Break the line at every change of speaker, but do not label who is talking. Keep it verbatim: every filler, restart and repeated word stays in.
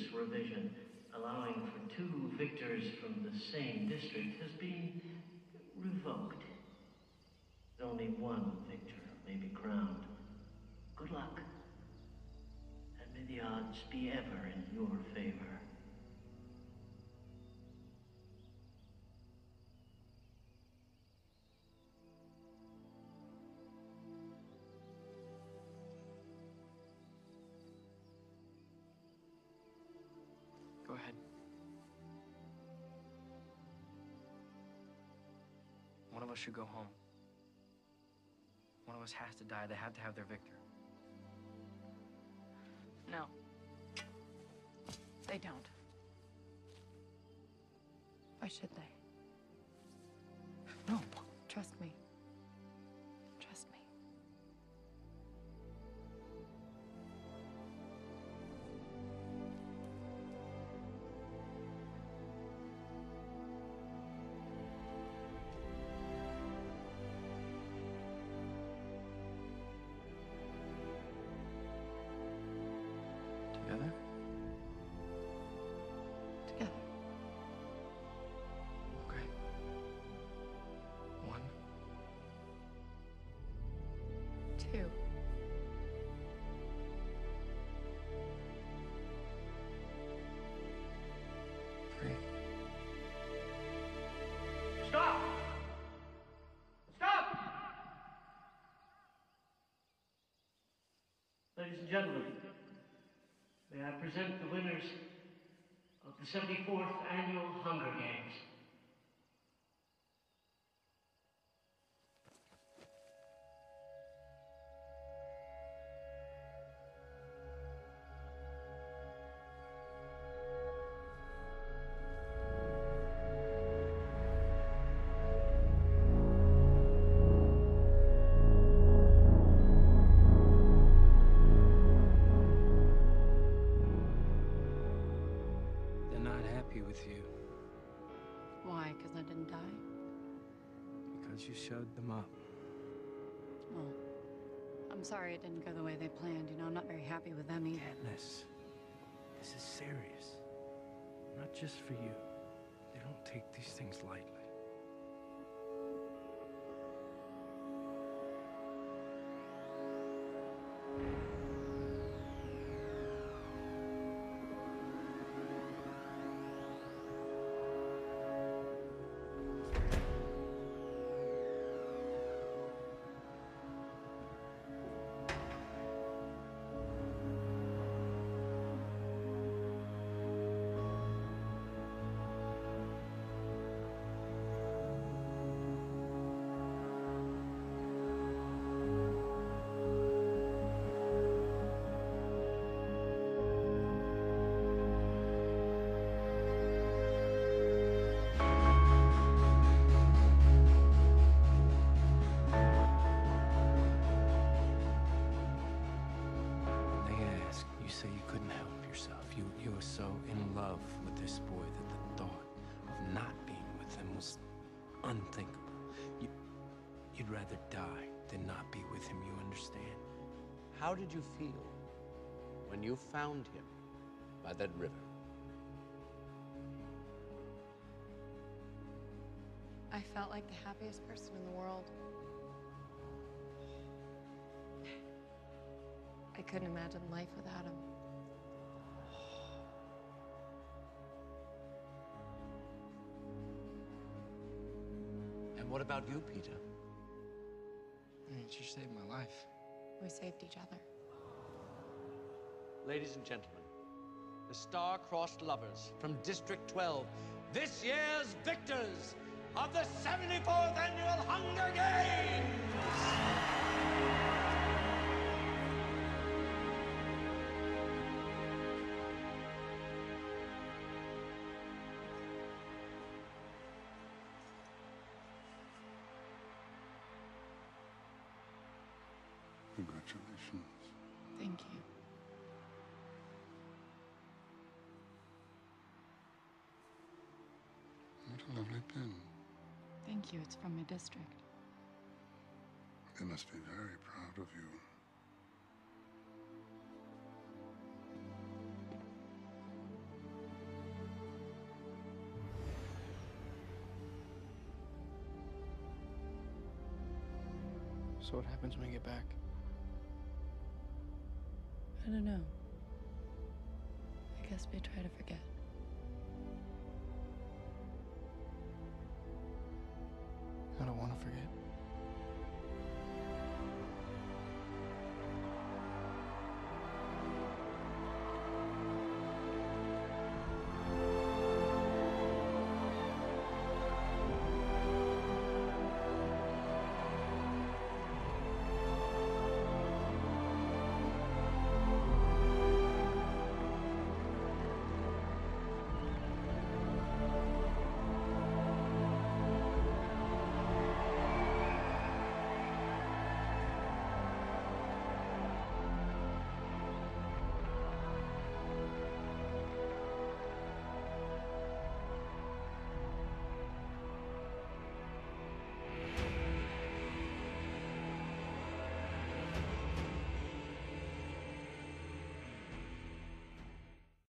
previous revision, allowing for two victors from the same district, has been revoked. Only one victor may be crowned. Good luck, and may the odds be ever in your favor.
Go ahead. One of us should go home. One of us has to die. They have to have their victor.
No. They don't. Why should they?
No.
Trust me. Trust me.
Together?
Together.
Okay. One.
Two.
Three.
Stop! Stop! Ladies and gentlemen, may I present the winners of the seventy-fourth Annual Hunger Games.
They're not happy with you
Why? Because I didn't die?
because you showed them up.
Well, I'm sorry it didn't go the way they planned. You know, I'm not very happy with them either.
Katniss, this is serious. Not just for you. They don't take these things lightly. They ask, you say you couldn't help yourself. You, you were so in love with this boy that the thought of not being with him was unthinkable. You, you'd rather die than not be with him, you understand?
How did you feel when you found him by that river?
I felt like the happiest person in the world. I couldn't imagine life without him.
And what about you, Peter?
I mean, she saved my life.
We saved each other.
Ladies and gentlemen, the star-crossed lovers from District twelve, this year's victors of the seventy-fourth Annual Hunger Games!
Congratulations.
Thank you.
What a lovely pin.
Thank you. It's from my district.
They must be very proud of you.
So what happens when we get back?
I don't know. I guess we try to forget.
I don't want to forget.